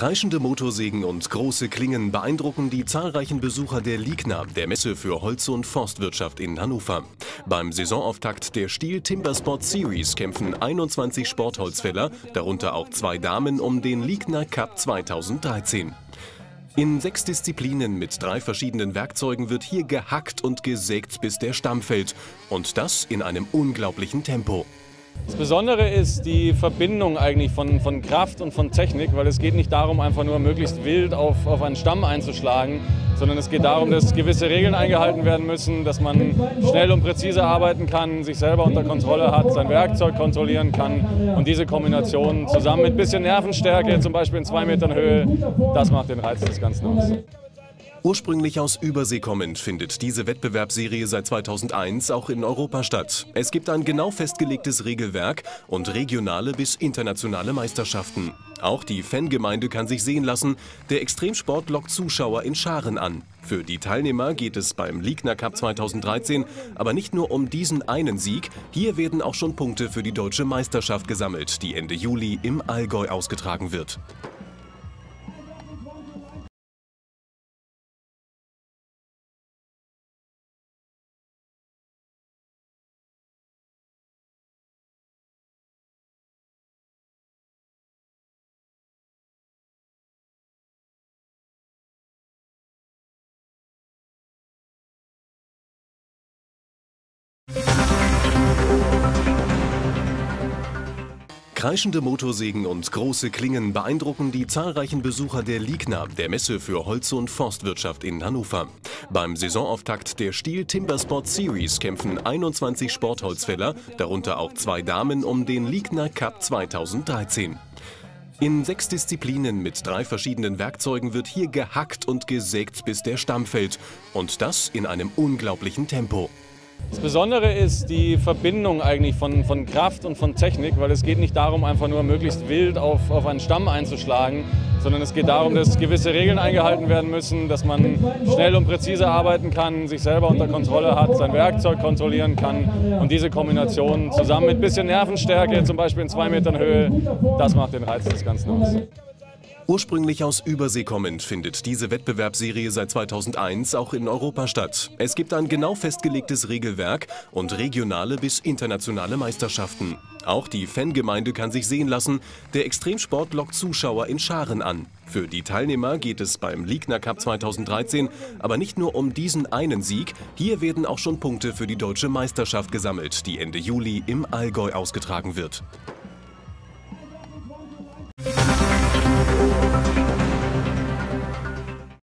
Kreischende Motorsägen und große Klingen beeindrucken die zahlreichen Besucher der LIGNA, der Messe für Holz- und Forstwirtschaft in Hannover. Beim Saisonauftakt der Stihl Timber Sport Series kämpfen 21 Sportholzfäller, darunter auch 2 Damen, um den LIGNA Cup 2013. In 6 Disziplinen mit 3 verschiedenen Werkzeugen wird hier gehackt und gesägt, bis der Stamm fällt. Und das in einem unglaublichen Tempo. Das Besondere ist die Verbindung eigentlich von Kraft und von Technik, weil es geht nicht darum, einfach nur möglichst wild auf einen Stamm einzuschlagen, sondern es geht darum, dass gewisse Regeln eingehalten werden müssen, dass man schnell und präzise arbeiten kann, sich selber unter Kontrolle hat, sein Werkzeug kontrollieren kann und diese Kombination zusammen mit ein bisschen Nervenstärke, zum Beispiel in 2 Metern Höhe, das macht den Reiz des Ganzen aus. Ursprünglich aus Übersee kommend findet diese Wettbewerbsserie seit 2001 auch in Europa statt. Es gibt ein genau festgelegtes Regelwerk und regionale bis internationale Meisterschaften. Auch die Fangemeinde kann sich sehen lassen. Der Extremsport lockt Zuschauer in Scharen an. Für die Teilnehmer geht es beim LIGNA Cup 2013 aber nicht nur um diesen einen Sieg. Hier werden auch schon Punkte für die deutsche Meisterschaft gesammelt, die Ende Juli im Allgäu ausgetragen wird. Kreischende Motorsägen und große Klingen beeindrucken die zahlreichen Besucher der LIGNA, der Messe für Holz- und Forstwirtschaft in Hannover. Beim Saisonauftakt der Stihl Timber Sport Series kämpfen 21 Sportholzfäller, darunter auch 2 Damen, um den LIGNA Cup 2013. In 6 Disziplinen mit 3 verschiedenen Werkzeugen wird hier gehackt und gesägt, bis der Stamm fällt. Und das in einem unglaublichen Tempo. Das Besondere ist die Verbindung eigentlich von Kraft und von Technik, weil es geht nicht darum, einfach nur möglichst wild auf einen Stamm einzuschlagen, sondern es geht darum, dass gewisse Regeln eingehalten werden müssen, dass man schnell und präzise arbeiten kann, sich selber unter Kontrolle hat, sein Werkzeug kontrollieren kann und diese Kombination zusammen mit ein bisschen Nervenstärke, zum Beispiel in 2 Metern Höhe, das macht den Reiz des Ganzen aus. Ursprünglich aus Übersee kommend findet diese Wettbewerbsserie seit 2001 auch in Europa statt. Es gibt ein genau festgelegtes Regelwerk und regionale bis internationale Meisterschaften. Auch die Fangemeinde kann sich sehen lassen. Der Extremsport lockt Zuschauer in Scharen an. Für die Teilnehmer geht es beim LIGNA Cup 2013 aber nicht nur um diesen einen Sieg. Hier werden auch schon Punkte für die deutsche Meisterschaft gesammelt, die Ende Juli im Allgäu ausgetragen wird.